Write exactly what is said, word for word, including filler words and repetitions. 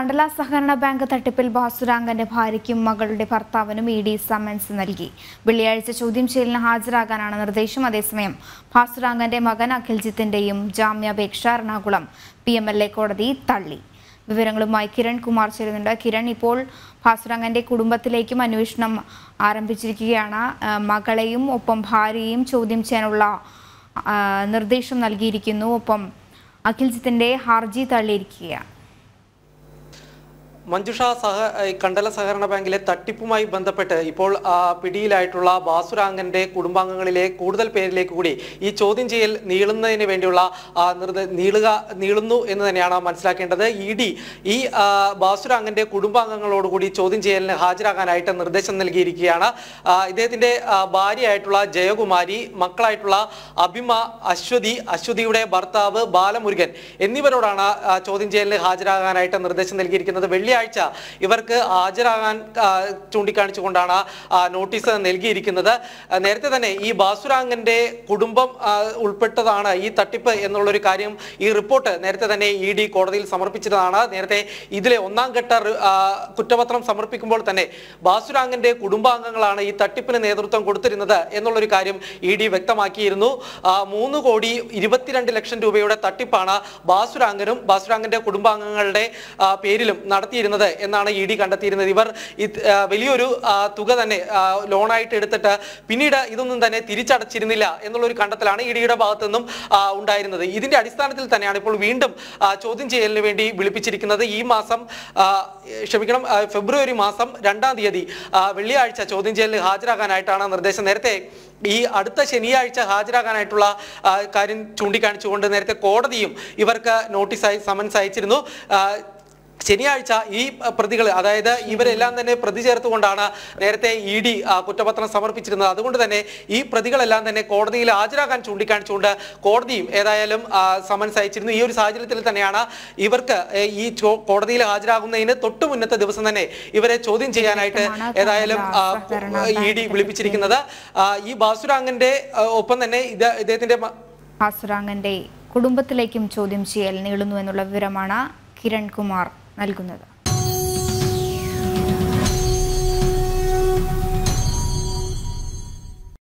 കണ്ടല സഹകരണ ബാങ്ക് തട്ടിപ്പിൽ ബാസുരാംഗന്റെ ഭാര്യയ്ക്കും മകളുടെ ഭർത്താവിനും ഇ ഡി സമൻസ് നൽകി. വെള്ളിയാഴ്ച ചോദ്യം ചെയ്യലിന് ഹാജരാകാനാണ് നിർദ്ദേശം. അതേസമയം ബാസുരാംഗന്റെ മകൻ അഖിൽജിത്തിന്റെയും ജാമ്യാപേക്ഷ Ernakulam P M L A കോടതി തള്ളി. വിവരങ്ങളുമായി കിരൺ കുമാർ ചേരുന്നുണ്ട്. കിരൺ, ഇപ്പോൾ ബാസുരാംഗന്റെ കുടുംബത്തിലേക്കും അന്വേഷണം ആരംഭിച്ചിരിക്കുകയാണ്. മകളെയും ഒപ്പം ഭാര്യയെയും ചോദ്യം ചെയ്യാനുള്ള നിർദ്ദേശം നൽകിയിരിക്കുന്നു. ഒപ്പം അഖിൽജിത്തിന്റെ ഹർജി തള്ളിയിരിക്കുകയാണ്. മഞ്ജുഷ, സഹ കണ്ടല സഹകരണ ബാങ്കിലെ തട്ടിപ്പുമായി ബന്ധപ്പെട്ട് ഇപ്പോൾ പിടിയിലായിട്ടുള്ള ബാസുരാംഗന്റെ കുടുംബാംഗങ്ങളിലെ കൂടുതൽ പേരിലേക്ക് കൂടി ഈ ചോദ്യം ചെയ്യൽ നീളുന്നതിന് വേണ്ടിയുള്ള നീളുക നീളുന്നു എന്ന് തന്നെയാണ് മനസ്സിലാക്കേണ്ടത്. ഇ ഡി ഈ ബാസുരാംഗന്റെ കുടുംബാംഗങ്ങളോടുകൂടി ചോദ്യം ചെയ്യലിന് ഹാജരാകാനായിട്ട് നിർദ്ദേശം നൽകിയിരിക്കുകയാണ്. ഇദ്ദേഹത്തിന്റെ ഭാര്യയായിട്ടുള്ള ജയകുമാരി, മക്കളായിട്ടുള്ള അഭിമ, അശ്വതി, അശ്വതിയുടെ ഭർത്താവ് ബാലമുരുകൻ എന്നിവരോടാണ് ചോദ്യം ചെയ്യലിന് ഹാജരാകാനായിട്ട് നിർദ്ദേശം നൽകിയിരിക്കുന്നത്. വെള്ളിയാഴ്ച ഇവർക്ക് ഹാജരാകാൻ ചൂണ്ടിക്കാണിച്ചുകൊണ്ടാണ് നോട്ടീസ് നൽകിയിരിക്കുന്നത്. നേരത്തെ തന്നെ ഈ ബാസുരാംഗന്റെ കുടുംബം ഉൾപ്പെട്ടതാണ് ഈ തട്ടിപ്പ് എന്നുള്ളൊരു കാര്യം ഈ റിപ്പോർട്ട് നേരത്തെ തന്നെ ഇ ഡി കോടതിയിൽ സമർപ്പിച്ചതാണ്. നേരത്തെ ഇതിലെ ഒന്നാം ഘട്ട കുറ്റപത്രം സമർപ്പിക്കുമ്പോൾ തന്നെ ബാസുരാംഗന്റെ കുടുംബാംഗങ്ങളാണ് ഈ തട്ടിപ്പിന് നേതൃത്വം കൊടുത്തിരുന്നത് എന്നുള്ളൊരു കാര്യം ഇ ഡി വ്യക്തമാക്കിയിരുന്നു. മൂന്ന് കോടി ഇരുപത്തിരണ്ട് ലക്ഷം രൂപയുടെ തട്ടിപ്പാണ് ബാസുരാംഗനും ബാസുരാംഗന്റെ കുടുംബാംഗങ്ങളുടെ പേരിലും നടത്തിയിരുന്നത് എന്നാണ് ഇ ഡി കണ്ടെത്തിയിരുന്നത്. ഇവർ വലിയൊരു തുക തന്നെ ലോണായിട്ട് എടുത്തിട്ട് പിന്നീട് ഇതൊന്നും തന്നെ തിരിച്ചടച്ചിരുന്നില്ല എന്നുള്ളൊരു കണ്ടെത്തലാണ് ഇ ഡിയുടെ ഭാഗത്തു നിന്നും ഉണ്ടായിരുന്നത്. ഇതിന്റെ അടിസ്ഥാനത്തിൽ തന്നെയാണ് ഇപ്പോൾ വീണ്ടും ചോദ്യം ചെയ്യലിന് വേണ്ടി വിളിപ്പിച്ചിരിക്കുന്നത്. ഈ മാസം ക്ഷമിക്കണം ഫെബ്രുവരി മാസം രണ്ടാം തീയതി വെള്ളിയാഴ്ച ചോദ്യം ചെയ്യലിന് ഹാജരാകാനായിട്ടാണ് നിർദ്ദേശം. നേരത്തെ ഈ അടുത്ത ശനിയാഴ്ച ഹാജരാകാനായിട്ടുള്ള കാര്യം ചൂണ്ടിക്കാണിച്ചുകൊണ്ട് നേരത്തെ കോടതിയും ഇവർക്ക് നോട്ടീസായി സമൻസ് അയച്ചിരുന്നു. ശനിയാഴ്ച ഈ പ്രതികൾ, അതായത് ഇവരെല്ലാം തന്നെ പ്രതി ചേർത്തുകൊണ്ടാണ് നേരത്തെ ഇ ഡി കുറ്റപത്രം സമർപ്പിച്ചിരുന്നത്. അതുകൊണ്ട് തന്നെ ഈ പ്രതികളെല്ലാം തന്നെ കോടതിയിൽ ഹാജരാകാൻ ചൂണ്ടിക്കാണിച്ചുകൊണ്ട് കോടതിയും ഏതായാലും സമൻസ് അയച്ചിരുന്നു. ഈ ഒരു സാഹചര്യത്തിൽ തന്നെയാണ് ഇവർക്ക് ഈ കോടതിയിൽ ഹാജരാകുന്നതിന് തൊട്ടു മുന്നത്തെ ദിവസം തന്നെ ഇവരെ ചോദ്യം ചെയ്യാനായിട്ട് ഏതായാലും ഇ ഡി വിളിപ്പിച്ചിരിക്കുന്നത്. ഈ ബാസുരാംഗന്റെ ഒപ്പം തന്നെ ഇത് ഇദ്ദേഹത്തിന്റെ ബാസുരാംഗന്റെ കുടുംബത്തിലേക്കും ചോദ്യം ചെയ്യൽ നീളുന്നു എന്നുള്ള വിവരമാണ് കിരൺ കുമാർ നൽകുന്നത്.